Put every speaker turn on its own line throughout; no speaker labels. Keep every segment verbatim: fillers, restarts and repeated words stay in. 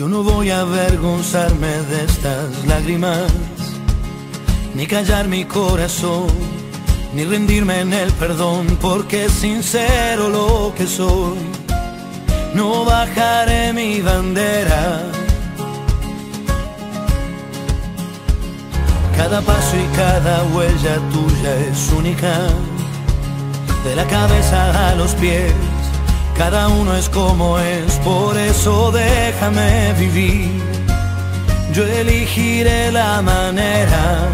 Yo no voy a avergonzarme de estas lágrimas, ni callar mi corazón, ni rendirme en el perdón, porque es sincero lo que soy. No bajaré mi bandera. Cada paso y cada huella tuya es única, de la cabeza a los pies, cada uno es como es, por eso déjame vivir. Yo elegiré la manera.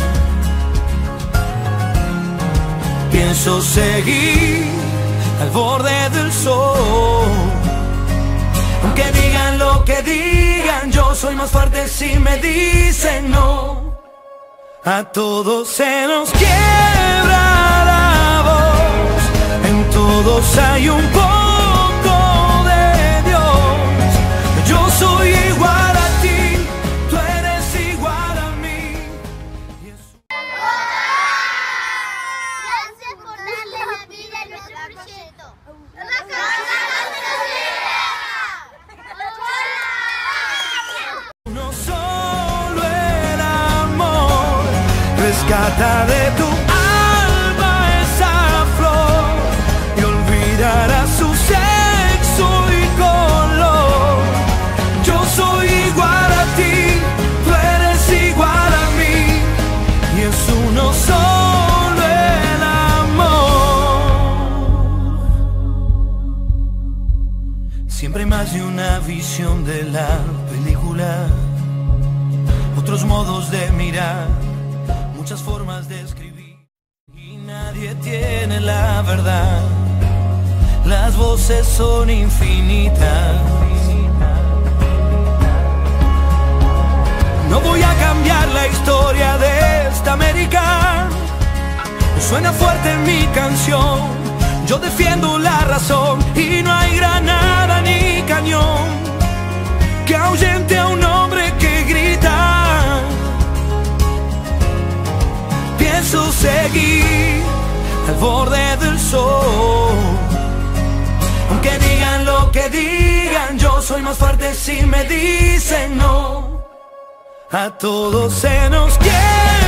Pienso seguir al borde del sol, aunque digan lo que digan, yo soy más fuerte si me dicen no. A todos se nos quiebra la voz, en todos hay un poco de Dios. Yo soy igual a ti, tú eres igual a mí.
Gracias por darle la vida a nuestro proyecto.
No solo el amor rescata de tu alma esa flor y olvidará su sexo y color. Yo soy igual a ti, tú eres igual a mí, y es uno solo el amor. Siempre hay más de una visión de la película, otros modos de mirar, muchas formas de escribir, y nadie tiene la verdad. Las voces son infinitas. No voy a cambiar la historia de esta América. Suena fuerte mi canción, yo defiendo la razón, y no hay granada ni cañón que ahuyente a un hombre que grita. Pienso seguir al borde del sol, aunque digan lo que digan, yo soy más fuerte si me dicen no. A todos se nos quiere